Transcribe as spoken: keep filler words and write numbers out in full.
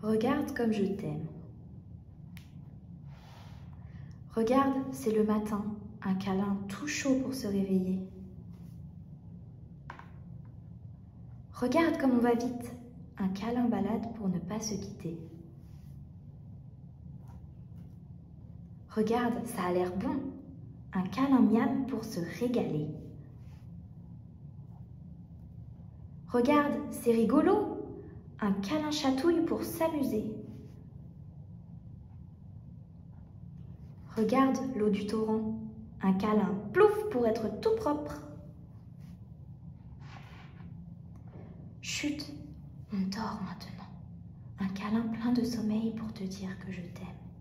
Regarde comme je t'aime. Regarde, c'est le matin, un câlin tout chaud pour se réveiller. Regarde comme on va vite, un câlin balade pour ne pas se quitter. Regarde, ça a l'air bon, un câlin miam pour se régaler. Regarde, c'est rigolo, un câlin chatouille pour s'amuser. Regarde l'eau du torrent, un câlin plouf pour être tout propre. Chut, on dort maintenant, un câlin plein de sommeil pour te dire que je t'aime.